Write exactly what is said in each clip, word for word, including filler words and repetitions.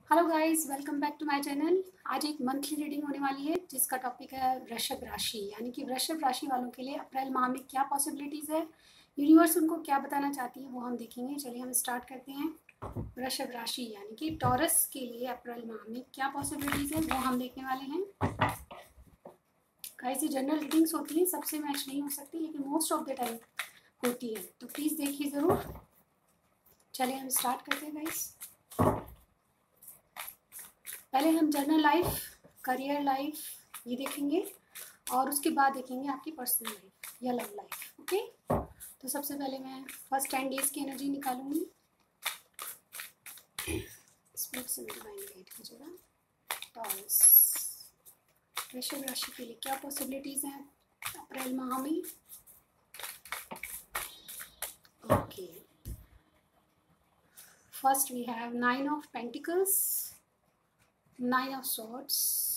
Hello guys, welcome back to my channel. आज एक monthly reading होने वाली है जिसका टॉपिक है वृषभ राशि, यानी कि वृषभ राशि वालों के लिए अप्रैल माह में क्या पॉसिबिलिटीज़ है, यूनिवर्स उनको क्या बताना चाहती है वो हम देखेंगे। चलिए हम स्टार्ट करते हैं। वृषभ राशि यानी कि टॉरस के लिए अप्रैल माह में क्या पॉसिबिलिटीज़ है वो हम देखने वाले हैं। गाइस, ये जनरल रीडिंग्स होती हैं, सबसे मैच नहीं हो सकती लेकिन मोस्ट ऑफ द टाइम होती है, तो प्लीज़ देखिए ज़रूर। चलिए हम स्टार्ट करते हैं गाइस। पहले हम जनरल लाइफ, करियर लाइफ ये देखेंगे और उसके बाद देखेंगे आपकी पर्सनल लाइफ या लव लाइफ। ओके, तो सबसे पहले मैं फर्स्ट टेन डेज की एनर्जी निकालूंगी। स्प्लिट से मेरी माइंड गाइड कीजिएगा। टॉरस, वृषभ राशि के लिए क्या पॉसिबिलिटीज़ हैं अप्रैल माह में। Okay, first we have nine of pentacles, nine of swords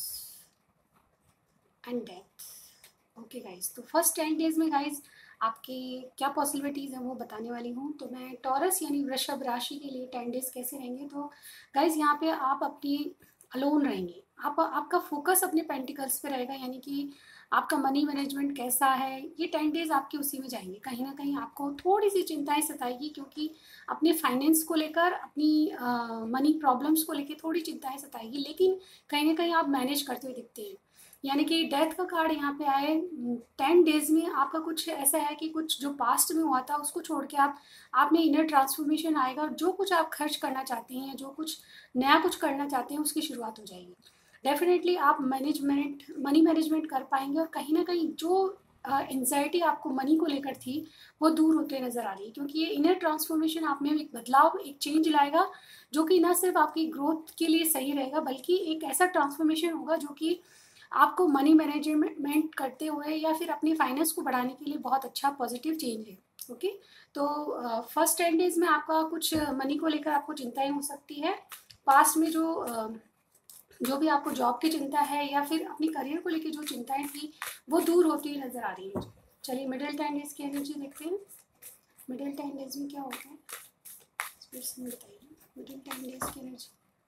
and death. Okay guys, तो फर्स्ट टेन डेज में गाइज आपकी क्या पॉसिबिलिटीज़ हैं वो बताने वाली हूँ। तो मैं टॉरस यानी वृषभ राशि के लिए टेन डेज कैसे रहेंगे, तो गाइज यहाँ पे आप अपनी अलोन रहेंगे, आप आपका फोकस अपने पेंटिकल्स पे रहेगा, यानी कि आपका मनी मैनेजमेंट कैसा है, ये टेन डेज आपके उसी में जाएंगे। कहीं ना कहीं आपको थोड़ी सी चिंताएं सताएगी क्योंकि अपने फाइनेंस को लेकर, अपनी मनी प्रॉब्लम्स को लेकर थोड़ी चिंताएं सताएगी, लेकिन कहीं ना कहीं आप मैनेज करते हुए दिखते हैं। यानी कि डेथ का कार्ड यहाँ पे आए टेन डेज में आपका कुछ ऐसा है कि कुछ जो पास्ट में हुआ था उसको छोड़ के आप आप में इनर ट्रांसफॉर्मेशन आएगा, और जो कुछ आप खर्च करना चाहते हैं, जो कुछ नया कुछ करना चाहते हैं उसकी शुरुआत हो जाएगी। डेफिनेटली आप मैनेजमेंट मनी मैनेजमेंट कर पाएंगे, और कहीं ना कहीं जो एंजाइटी uh, आपको मनी को लेकर थी वो दूर होते नजर आ रही है, क्योंकि ये इनर ट्रांसफॉर्मेशन आप में एक बदलाव, एक चेंज लाएगा जो कि ना सिर्फ आपकी ग्रोथ के लिए सही रहेगा बल्कि एक ऐसा ट्रांसफॉर्मेशन होगा जो कि आपको मनी मैनेजमेंट करते हुए या फिर अपनी फाइनेंस को बढ़ाने के लिए बहुत अच्छा पॉजिटिव चेंज है। ओके, तो फर्स्ट टेन डेज में आपका कुछ मनी को लेकर आपको चिंताएं हो सकती है। पास्ट में जो uh, जो भी आपको जॉब की चिंता है या फिर अपनी करियर को लेकर जो चिंताएं थी वो दूर होती हुई नजर आ रही है। चलिए मिडिल टेन डेज की एनर्जी देखते हैं। मिडिल टेन डेज में क्या होता है बताइए। मिडिल टेन डेज की energy,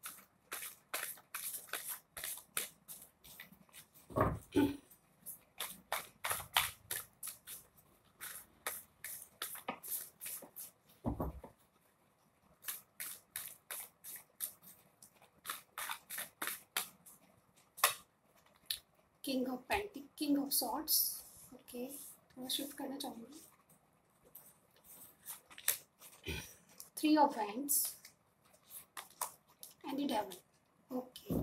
king of pentacle king of swords. Okay, थोड़ा शिफ्ट करना चाहूँगी। Three of hands and the devil. Okay,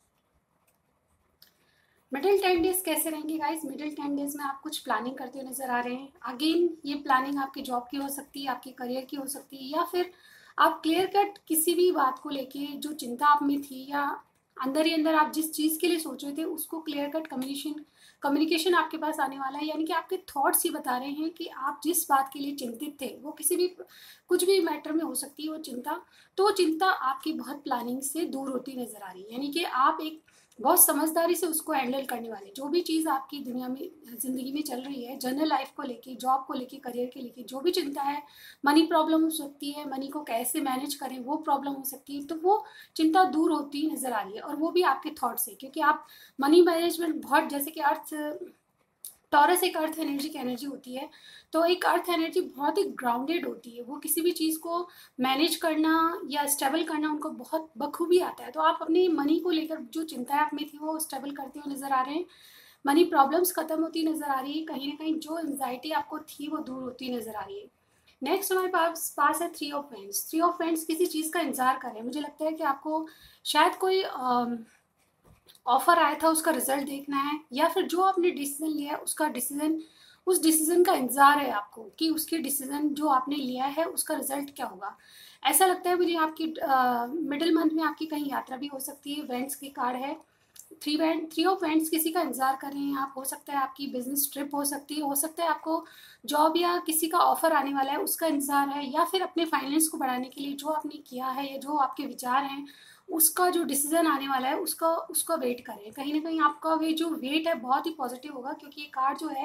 middle ten days कैसे रहेंगे गाइस। मिडिल टेन डेज में आप कुछ प्लानिंग करते हुए नजर आ रहे हैं। अगेन ये प्लानिंग आपकी जॉब की हो सकती है, आपके करियर की हो सकती है, या फिर आप क्लियर कट किसी भी बात को लेके जो चिंता आप में थी या अंदर ही अंदर आप जिस चीज़ के लिए सोच रहे थे उसको क्लियर कट कम्युनिकेशन कम्युनिकेशन आपके पास आने वाला है। यानी कि आपके थॉट्स ही बता रहे हैं कि आप जिस बात के लिए चिंतित थे, वो किसी भी कुछ भी मैटर में हो सकती है वो चिंता, तो वो चिंता आपकी बहुत प्लानिंग से दूर होती नजर आ रही है। यानी कि आप एक बहुत समझदारी से उसको हैंडल करने वाले, जो भी चीज़ आपकी दुनिया में ज़िंदगी में चल रही है, जनरल लाइफ को लेके, जॉब को लेके, करियर के लेके जो भी चिंता है, मनी प्रॉब्लम हो सकती है, मनी को कैसे मैनेज करें वो प्रॉब्लम हो सकती है, तो वो चिंता दूर होती नजर आ रही है, और वो भी आपके थॉट से, क्योंकि आप मनी मैनेजमेंट बहुत, जैसे कि अर्थ टॉरस एक अर्थ एनर्जी की एनर्जी होती है, तो एक अर्थ एनर्जी बहुत ही ग्राउंडेड होती है, वो किसी भी चीज़ को मैनेज करना या स्टेबल करना उनको बहुत बखूबी आता है। तो आप अपनी मनी को लेकर जो चिंताएं आप में थी वो स्टेबल करते हुए नजर आ रहे हैं। मनी प्रॉब्लम्स खत्म होती नजर आ रही है, कहीं ना कहीं जो एंजाइटी आपको थी वो दूर होती नजर आ रही है। नेक्स्ट हमारे पास पास है three of pents. Three of pents किसी चीज़ का इंतजार कर रहे हैं। मुझे लगता है कि आपको शायद कोई ऑफर आया था, उसका रिजल्ट देखना है, या फिर जो आपने डिसीजन लिया है उसका डिसीजन उस डिसीजन का इंतजार है आपको कि उसके डिसीजन जो आपने लिया है उसका रिजल्ट क्या होगा। ऐसा लगता है मुझे आपकी मिडिल मंथ में आपकी कहीं यात्रा भी हो सकती है। वेंट्स की कार्ड है, three wand three of wands किसी का इंतजार कर रहे हैं आप। हो सकता है आपकी बिजनेस ट्रिप हो सकती है, हो सकता है आपको जॉब या किसी का ऑफर आने वाला है उसका इंतजार है, या फिर अपने फाइनेंस को बढ़ाने के लिए जो आपने किया है या जो आपके विचार हैं उसका जो डिसीजन आने वाला है उसका उसका वेट करें। कहीं ना कहीं आपका वे जो वेट है बहुत ही पॉजिटिव होगा, क्योंकि ये कार्ड जो है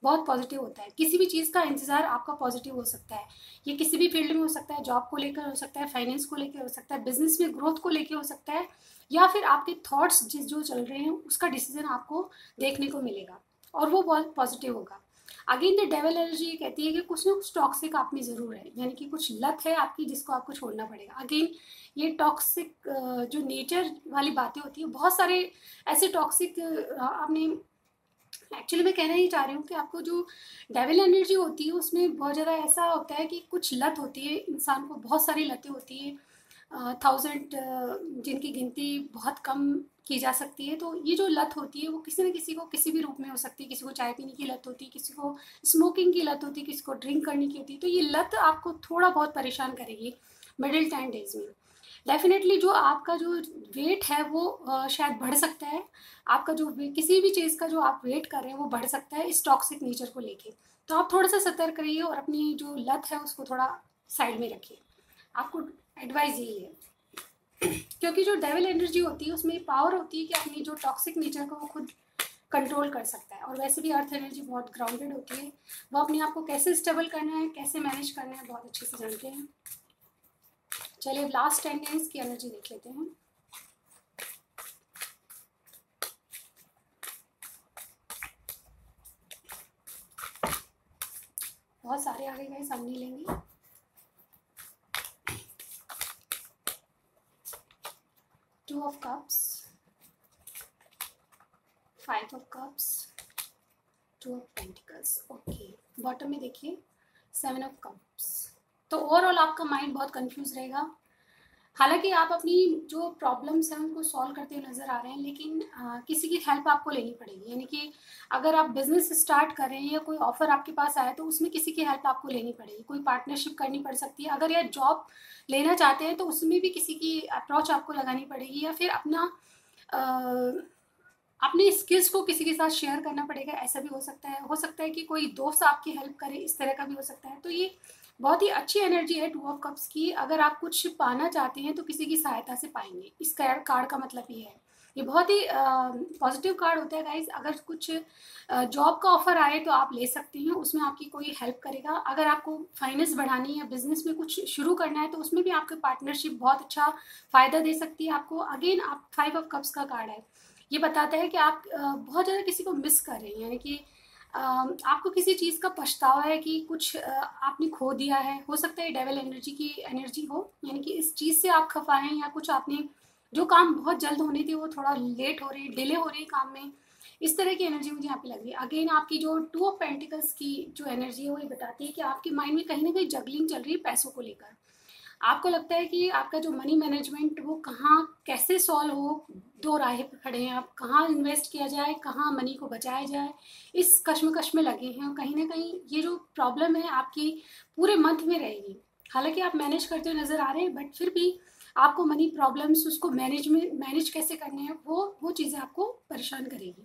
बहुत पॉजिटिव होता है। किसी भी चीज़ का इंतज़ार आपका पॉजिटिव हो सकता है। ये किसी भी फील्ड में हो सकता है, जॉब को लेकर हो सकता है, फाइनेंस को लेकर हो सकता है, बिजनेस में ग्रोथ को लेकर हो सकता है, या फिर आपके थॉट्स जिस जो चल रहे हैं उसका डिसीजन आपको देखने को मिलेगा और वो बहुत पॉजिटिव होगा। अगेन द डेवल एनर्जी ये कहती है कि कुछ ना कुछ टॉक्सिक आप में ज़रूर है, यानी कि कुछ लत है आपकी जिसको आपको छोड़ना पड़ेगा। अगेन ये टॉक्सिक जो नेचर वाली बातें होती है, बहुत सारे ऐसे टॉक्सिक आपने, एक्चुअली मैं कहना ही चाह रही हूँ कि आपको जो डेविल एनर्जी होती है उसमें बहुत ज़्यादा ऐसा होता है कि कुछ लत होती है, इंसान को बहुत सारी लतें होती है, थाउजेंड जिनकी गिनती बहुत कम की जा सकती है। तो ये जो लत होती है वो किसी न किसी को किसी भी रूप में हो सकती है। किसी को चाय पीने की लत होती है, किसी को स्मोकिंग की लत होती है, किसी को ड्रिंक करने की होती है। तो ये लत आपको थोड़ा बहुत परेशान करेगी मिडिल टेन डेज में। डेफिनेटली जो आपका जो वेट है वो uh, शायद बढ़ सकता है। आपका जो किसी भी चीज़ का जो आप वेट कर रहे हैं वो बढ़ सकता है इस टॉक्सिक नेचर को लेके। तो आप थोड़ा सा सतर्क रहिए और अपनी जो लत है उसको थोड़ा साइड में रखिए। आपको एडवाइस यही है क्योंकि जो डेविल एनर्जी होती है उसमें पावर होती है कि अपनी जो टॉक्सिक नेचर को वो खुद कंट्रोल कर सकता है। और वैसे भी अर्थ एनर्जी बहुत ग्राउंडेड होती है, वो अपने आप को कैसे स्टेबल करना है, कैसे मैनेज करना है बहुत अच्छे से जानते हैं। चलिए लास्ट टेन डेज की एनर्जी देख लेते हैं। बहुत सारे आ गए गाइस, हम नहीं लेंगे। Two of cups, five of cups, two of pentacles. Okay, bottom में देखिए सेवन ऑफ कप्स। तो ओवरऑल आपका माइंड बहुत कंफ्यूज रहेगा। हालांकि आप अपनी जो प्रॉब्लम्स हैं उनको सॉल्व करते हुए नज़र आ रहे हैं, लेकिन आ, किसी की हेल्प आपको लेनी पड़ेगी। यानी कि अगर आप बिजनेस स्टार्ट कर रहे हैं या कोई ऑफर आपके पास आए तो उसमें किसी की हेल्प आपको लेनी पड़ेगी, कोई पार्टनरशिप करनी पड़ सकती है। अगर या जॉब लेना चाहते हैं तो उसमें भी किसी की अप्रोच आपको लगानी पड़ेगी, या फिर अपना आ, अपनी स्किल्स को किसी के साथ शेयर करना पड़ेगा। ऐसा भी हो सकता है हो सकता है कि कोई दोस्त आपकी हेल्प करे, इस तरह का भी हो सकता है। तो ये बहुत ही अच्छी एनर्जी है टू ऑफ कप्स की। अगर आप कुछ पाना चाहते हैं तो किसी की सहायता से पाएंगे, इस कार्ड का मतलब ये है। ये बहुत ही पॉजिटिव कार्ड होता है गाइज। अगर कुछ जॉब का ऑफर आए तो आप ले सकते हैं, उसमें आपकी कोई हेल्प करेगा। अगर आपको फाइनेंस बढ़ानी है, बिजनेस में कुछ शुरू करना है, तो उसमें भी आपकी पार्टनरशिप बहुत अच्छा फायदा दे सकती है आपको। अगेन आप फाइव ऑफ कप्स का कार्ड है, ये बताता है कि आप बहुत ज़्यादा किसी को मिस कर रहे हैं, यानी कि आपको किसी चीज़ का पछतावा है कि कुछ आपने खो दिया है। हो सकता है डेविल एनर्जी की एनर्जी हो, यानी कि इस चीज़ से आप खफा हैं, या कुछ आपने जो काम बहुत जल्द होने थे वो थोड़ा लेट हो रही है, डिले हो रही है काम में। इस तरह की एनर्जी मुझे यहाँ पे लग रही है। अगेन आपकी जो टू ऑफ पेंटिकल्स की जो एनर्जी है वो ये बताती है कि आपके माइंड में कहीं ना कहीं जगलिंग चल रही है पैसों को लेकर। आपको लगता है कि आपका जो मनी मैनेजमेंट वो कहाँ कैसे सॉल्व हो, दो राहें पे खड़े हैं आप, कहाँ इन्वेस्ट किया जाए, कहाँ मनी को बचाया जाए, इस कश्मकश में लगे हैं। और कहीं ना कहीं ये जो प्रॉब्लम है आपकी पूरे मंथ में रहेगी। हालांकि आप मैनेज करते हुए नज़र आ रहे हैं, बट फिर भी आपको मनी प्रॉब्लम्स, उसको मैनेज में मैनेज कैसे करने हैं, वो वो चीज़ें आपको परेशान करेगी।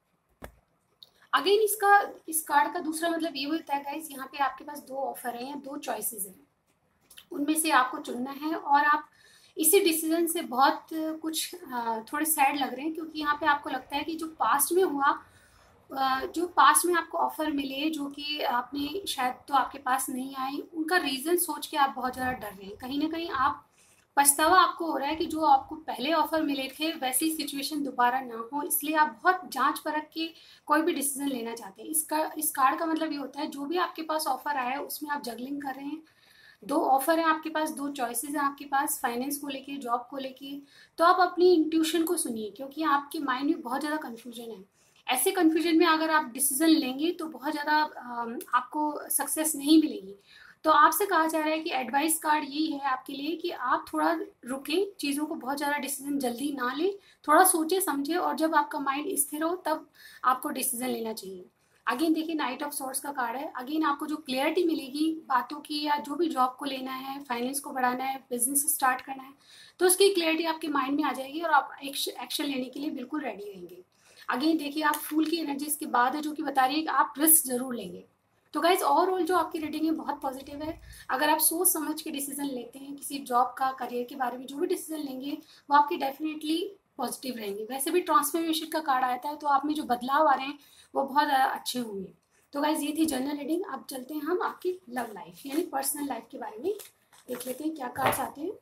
अगेन इसका इस कार्ड का दूसरा मतलब ये होता है गाइस, यहाँ पे आपके पास दो ऑफर हैं या दो चॉइसेस हैं, उनमें से आपको चुनना है। और आप इसी डिसीजन से बहुत कुछ थोड़े सैड लग रहे हैं, क्योंकि यहाँ पे आपको लगता है कि जो पास्ट में हुआ, जो पास्ट में आपको ऑफर मिले जो कि आपने शायद तो आपके पास नहीं आए, उनका रीज़न सोच के आप बहुत ज़्यादा डर रहे हैं। कहीं ना कहीं आप पछतावा आपको हो रहा है कि जो आपको पहले ऑफर मिले थे वैसी सिचुएशन दोबारा ना हो, इसलिए आप बहुत जांच परख के कोई भी डिसीजन लेना चाहते हैं। इसका इस कार्ड का मतलब ये होता है जो भी आपके पास ऑफर आया है उसमें आप जगलिंग कर रहे हैं। दो ऑफर है आपके पास, दो चॉइसेस हैं आपके पास, फाइनेंस को लेके, जॉब को लेके। तो आप अपनी इंट्यूशन को सुनिए, क्योंकि आपके माइंड में बहुत ज़्यादा कन्फ्यूजन है। ऐसे कन्फ्यूजन में अगर आप डिसीजन लेंगे तो बहुत ज़्यादा आपको सक्सेस नहीं मिलेगी। तो आपसे कहा जा रहा है कि एडवाइस कार्ड यही है आपके लिए कि आप थोड़ा रुकें, चीज़ों को बहुत ज़्यादा डिसीजन जल्दी ना लें, थोड़ा सोचे समझे, और जब आपका माइंड स्थिर हो तब आपको डिसीजन लेना चाहिए। अगेन देखिए नाइट ऑफ सॉर्ड्स का कार्ड है। अगेन आपको जो क्लियरिटी मिलेगी बातों की, या जो भी जॉब को लेना है, फाइनेंस को बढ़ाना है, बिजनेस स्टार्ट करना है, तो उसकी क्लियरिटी आपके माइंड में आ जाएगी और आप एक्शन लेने के लिए बिल्कुल रेडी रहेंगे। अगेन देखिए आप फूल की एनर्जी इसके बाद है जो कि बता रही है कि आप रिस्क जरूर लेंगे। तो गाइज ओवरऑल जो आपकी रीडिंग है बहुत पॉजिटिव है। अगर आप सोच समझ के डिसीजन लेते हैं किसी जॉब का, करियर के बारे में जो भी डिसीजन लेंगे वो आपकी डेफिनेटली पॉजिटिव रहेंगे। वैसे भी ट्रांसफॉर्मेशन का कार्ड आया था, तो आप में जो बदलाव आ रहे हैं वो बहुत अच्छे होंगे। तो गाइज ये थी जनरल रीडिंग। अब चलते हैं हम आपकी लव लाइफ यानी पर्सनल लाइफ के बारे में देख लेते हैं क्या कार्ड्स आते हैं।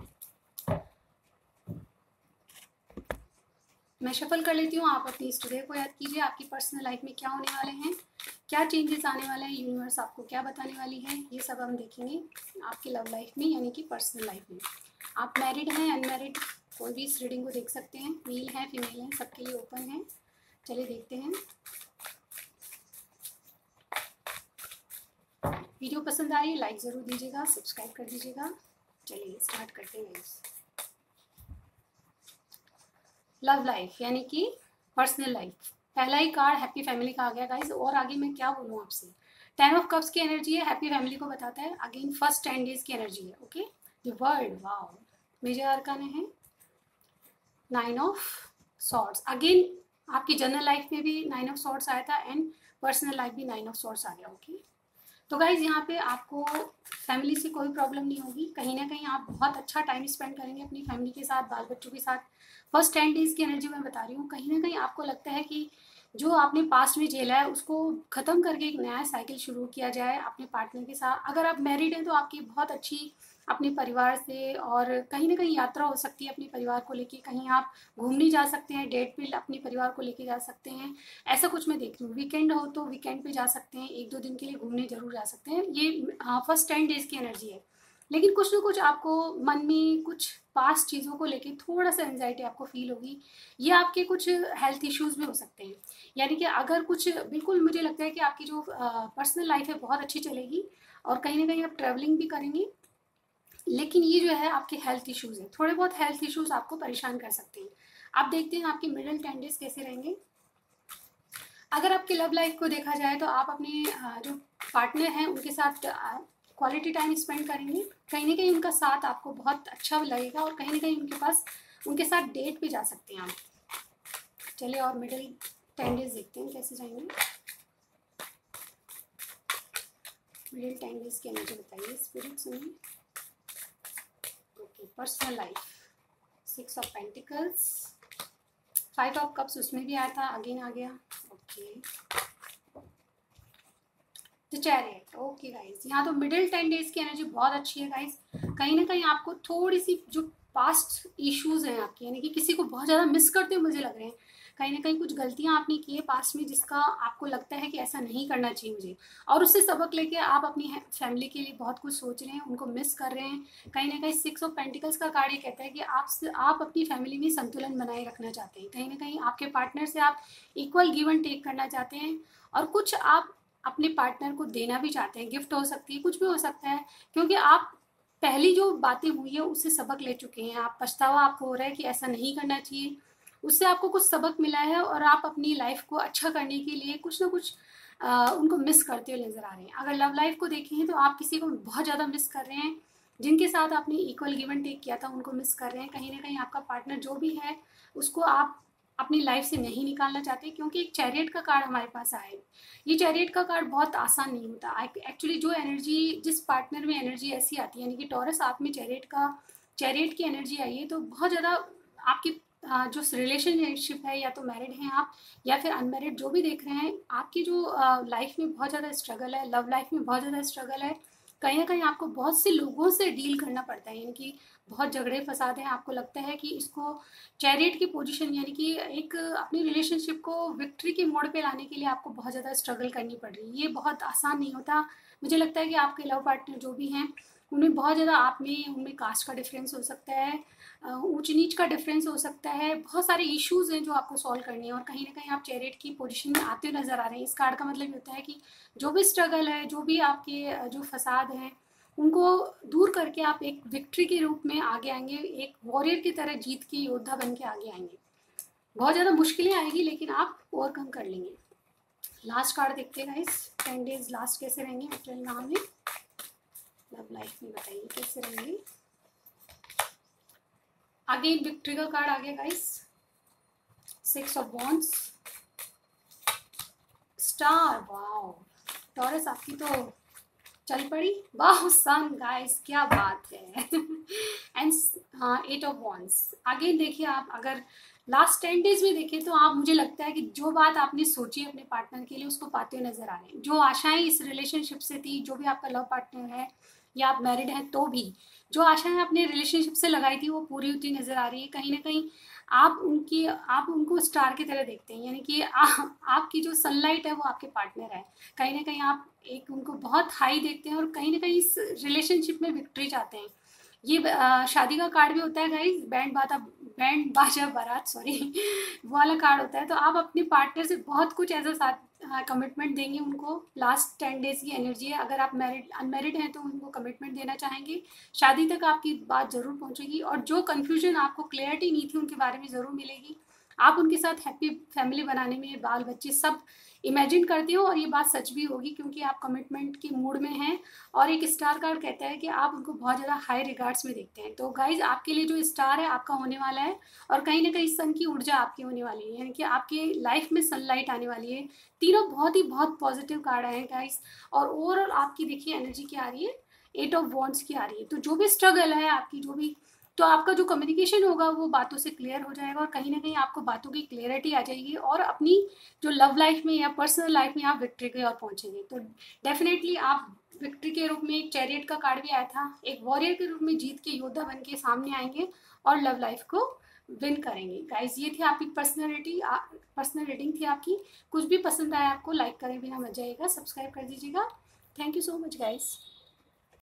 मैं शफल कर लेती हूँ, आप अपनी इष्टदेव को याद कीजिए। आपकी पर्सनल लाइफ में क्या होने वाले हैं, क्या चेंजेस आने वाले हैं, यूनिवर्स आपको क्या बताने वाली है, ये सब हम देखेंगे आपकी लव लाइफ में यानी कि पर्सनल लाइफ में। आप मैरिड हैं, अनमैरिड, कोई भी इस रीडिंग को देख सकते हैं, मेल हैं, फीमेल हैं, सबके लिए ओपन है। चलिए देखते हैं। वीडियो पसंद आ रही है लाइक ज़रूर दीजिएगा, सब्सक्राइब कर दीजिएगा। चलिए स्टार्ट करते हैं। लव लाइफ यानी कि पर्सनल लाइफ, पहला ही कार्ड हैप्पी फैमिली का आ गया गाइज। और आगे मैं क्या बोलूँ आपसे, टेन ऑफ कप्स की एनर्जी है, हैप्पी फैमिली को बताता है। अगेन फर्स्ट टेन डेज की एनर्जी है। Okay, the world, wow, major arcana है नाइन ऑफ सॉर्ड्स। अगेन आपकी जनरल लाइफ में भी नाइन ऑफ सॉर्ड्स आया था एंड पर्सनल लाइफ भी नाइन ऑफ सॉर्ड्स आ गया। ओके, तो गाइज यहाँ पे आपको फैमिली से कोई प्रॉब्लम नहीं होगी, कहीं ना कहीं आप बहुत अच्छा टाइम स्पेंड करेंगे अपनी फैमिली के साथ, बाल बच्चों के साथ। फर्स्ट टेन डेज की एनर्जी मैं बता रही हूँ, कहीं ना कहीं आपको लगता है कि जो आपने पास्ट में झेला है उसको ख़त्म करके एक नया साइकिल शुरू किया जाए अपने पार्टनर के साथ। अगर आप मैरिड हैं तो आपकी बहुत अच्छी अपने परिवार से, और कहीं ना कहीं यात्रा हो सकती है अपने परिवार को लेके, कहीं आप घूमने जा सकते हैं, डेट पे अपने परिवार को लेके जा सकते हैं, ऐसा कुछ मैं देख रही हूँ। वीकेंड हो तो वीकेंड पे जा सकते हैं, एक दो दिन के लिए घूमने जरूर जा सकते हैं। ये फर्स्ट टेन डेज की एनर्जी है। लेकिन कुछ ना कुछ आपको मन में कुछ पास्ट चीज़ों को लेके थोड़ा सा एंजाइटी आपको फील होगी। ये आपके कुछ हेल्थ इश्यूज भी हो सकते हैं, यानी कि अगर कुछ, बिल्कुल मुझे लगता है कि आपकी जो पर्सनल लाइफ है बहुत अच्छी चलेगी और कहीं ना कहीं आप ट्रैवलिंग भी करेंगे, लेकिन ये जो है आपके हेल्थ इश्यूज है, थोड़े बहुत हेल्थ इश्यूज आपको परेशान कर सकते हैं। आप देखते हैं आपके मिडिल टेन डेज कैसे रहेंगे। अगर आपकी लव लाइफ को देखा जाए तो आप अपने जो पार्टनर हैं उनके साथ क्वालिटी टाइम स्पेंड करेंगे, कहीं ना कहीं उनका साथ आपको बहुत अच्छा लगेगा और कहीं ना कहीं उनके पास, उनके साथ डेट पे जा सकते हैं आप। चलिए और मिडिल टेन डेज देखते हैं कैसे जाएंगे। मिडिल टेन डेज की एनर्जी बताइए स्पिरिट सुनिए। Okay, personal life, six of pentacles, five of cups उसमें भी आया था, अगेन आ गया। Okay, the chariot. Okay guys, यहाँ तो मिडिल टेन डेज की एनर्जी बहुत अच्छी है गाइस। कहीं ना कहीं आपको थोड़ी सी जो पास्ट इश्यूज हैं आपकी, यानी कि किसी को बहुत ज़्यादा मिस करते हुए मुझे लग रहे हैं, कहीं ना कहीं कुछ गलतियां आपने की है पास्ट में जिसका आपको लगता है कि ऐसा नहीं करना चाहिए मुझे, और उससे सबक लेके आप अपनी फैमिली के लिए बहुत कुछ सोच रहे हैं, उनको मिस कर रहे हैं। कहीं ना कहीं सिक्स ऑफ पेंटिकल्स का कार्ड ये कहता है कि आप आप अपनी फैमिली में संतुलन बनाए रखना चाहते हैं, कहीं ना कहीं आपके पार्टनर से आप इक्वल गिव एंड टेक करना चाहते हैं, और कुछ आप अपने पार्टनर को देना भी चाहते हैं। गिफ्ट हो सकती है, कुछ भी हो सकता है, क्योंकि आप पहली जो बातें हुई है उससे सबक ले चुके हैं। आप पछतावा आपको हो रहा है कि ऐसा नहीं करना चाहिए, उससे आपको कुछ सबक मिला है और आप अपनी लाइफ को अच्छा करने के लिए कुछ ना कुछ आ, उनको मिस करते हुए नजर आ रहे हैं। अगर लव लाइफ को देखें तो आप किसी को बहुत ज़्यादा मिस कर रहे हैं, जिनके साथ आपने इक्वल गिव एंड टेक किया था उनको मिस कर रहे हैं। कहीं ना कहीं आपका पार्टनर जो भी है उसको आप अपनी लाइफ से नहीं निकालना चाहते, क्योंकि एक चैरियट का कार्ड हमारे पास आया है। ये चैरियट का कार्ड बहुत आसान नहीं होता एक्चुअली। जो एनर्जी, जिस पार्टनर में एनर्जी ऐसी आती है, यानी कि टॉरस आप में चैरियट का, चैरियट की एनर्जी आई है, तो बहुत ज़्यादा आपकी जो रिलेशनशिप है, या तो मैरिड हैं आप या फिर अनमैरिड, जो भी देख रहे हैं, आपकी जो लाइफ में बहुत ज़्यादा स्ट्रगल है, लव लाइफ में बहुत ज़्यादा स्ट्रगल है। कहीं ना कहीं आपको बहुत से लोगों से डील करना पड़ता है, यानी कि बहुत झगड़े फसाद हैं। आपको लगता है कि इसको चैरियट की पोजीशन, यानी कि एक अपनी रिलेशनशिप को विक्ट्री के मोड़ पे लाने के लिए आपको बहुत ज़्यादा स्ट्रगल करनी पड़ रही है। ये बहुत आसान नहीं होता। मुझे लगता है कि आपके लव पार्टनर जो भी हैं उनमें बहुत ज़्यादा आप में उनमें कास्ट का डिफरेंस हो सकता है, ऊंच नीच का डिफरेंस हो सकता है, बहुत सारे इश्यूज हैं जो आपको सॉल्व करने हैं, और कहीं ना कहीं आप चैरियट की पोजीशन में आते हुए नजर आ रहे हैं। इस कार्ड का मतलब ये होता है कि जो भी स्ट्रगल है, जो भी आपके जो फसाद हैं, उनको दूर करके आप एक विक्ट्री के रूप में आगे आएंगे, एक वॉरियर की तरह जीत की योद्धा बन के आगे आएंगे। बहुत ज़्यादा मुश्किलें आएगी लेकिन आप ओवरकम कर लेंगे। लास्ट कार्ड देखते हैं गाइस, टेन डेज लास्ट कैसे रहेंगे अप्रैल माह में लव लाइफ में, बताइए कैसे रहेंगे। अगेन विक्ट्री का कार्ड आ गया guys, six of wands, star, wow, Taurus आपकी तो चल पड़ी, वाह सन गाइस, क्या बात है। एंड हाँ, एट ऑफ वॉन्ड्स। अगेन देखिए, आप अगर लास्ट टेन डेज में देखें तो आप, मुझे लगता है कि जो बात आपने सोची अपने पार्टनर के लिए उसको पाते हुए नजर आ रहे हैं। जो आशाएं इस रिलेशनशिप से थी, जो भी आपका लव पार्टनर है या आप मैरिड हैं तो भी जो आशाएं अपने रिलेशनशिप से लगाई थी वो पूरी होती नजर आ रही है। कहीं ना कहीं आप उनकी आप उनको स्टार की तरह देखते हैं, यानी कि आ, आपकी जो सनलाइट है वो आपके पार्टनर है। कहीं ना कहीं आप एक उनको बहुत हाई देखते हैं और कहीं ना कहीं इस रिलेशनशिप में विक्ट्री चाहते हैं। ये आ, शादी का कार्ड भी होता है गाइस, बैंड बाजा बैंड बाजा बारात, सॉरी वो वाला कार्ड होता है। तो आप अपने पार्टनर से बहुत कुछ ऐसा साथ कमिटमेंट देंगे उनको। लास्ट टेन डेज की एनर्जी है। अगर आप मैरिड अनमेरिड हैं तो उनको कमिटमेंट देना चाहेंगे। शादी तक आपकी बात जरूर पहुंचेगी और जो कंफ्यूजन आपको क्लैरिटी नहीं थी उनके बारे में जरूर मिलेगी। आप उनके साथ हैप्पी फैमिली बनाने में बाल बच्चे सब इमेजिन करते हो और ये बात सच भी होगी क्योंकि आप कमिटमेंट के मूड में हैं। और एक स्टार कार्ड कहता है कि आप उनको बहुत ज़्यादा हाई रिगार्ड्स में देखते हैं। तो गाइज आपके लिए जो स्टार है आपका होने वाला है और कहीं ना कहीं सन की ऊर्जा आपकी होने वाली है, यानी कि आपके लाइफ में सनलाइट आने वाली है। तीनों बहुत ही बहुत पॉजिटिव कार्ड आए हैं गाइज। और ओवरऑल आपकी देखिए एनर्जी क्या आ रही है, एट ऑफ वॉन्ड्स की आ रही है। तो जो भी स्ट्रगल है आपकी, जो भी, तो आपका जो कम्युनिकेशन होगा वो बातों से क्लियर हो जाएगा और कहीं ना कहीं आपको बातों की क्लियरिटी आ जाएगी और अपनी जो लव लाइफ में या पर्सनल लाइफ में आप विक्ट्री की ओर पहुंचेंगे। तो डेफिनेटली आप विक्ट्री के रूप में, एक चैरियट का कार्ड भी आया था, एक वॉरियर के रूप में जीत के योद्धा बन के सामने आएंगे और लव लाइफ को विन करेंगे। गाइज ये थी आपकी पर्सनैलिटी, पर्सनल रीडिंग थी आपकी। कुछ भी पसंद आया आपको लाइक करें बिना मत जाइएगा, सब्सक्राइब कर दीजिएगा। Thank you so much guys.